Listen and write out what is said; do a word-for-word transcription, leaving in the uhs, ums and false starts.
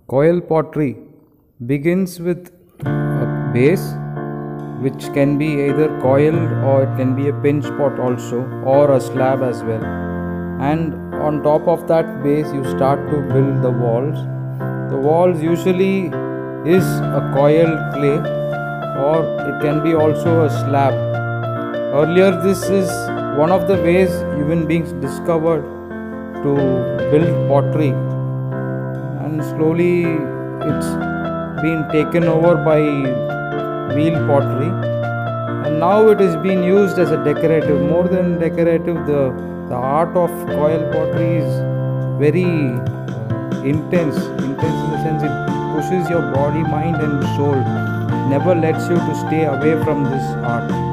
Coil pottery begins with a base, which can be either coiled or it can be a pinch pot also, or a slab as well. And on top of that base you start to build the walls. The walls usually is a coiled clay, or it can be also a slab. Earlier this is one of the ways human beings discovered to build pottery, and slowly it's been taken over by wheel pottery, and now it is being used as a decorative. More than decorative, the the art of coil pottery is very uh, intense intense in the sense it pushes your body, mind and soul, never lets you to stay away from this art.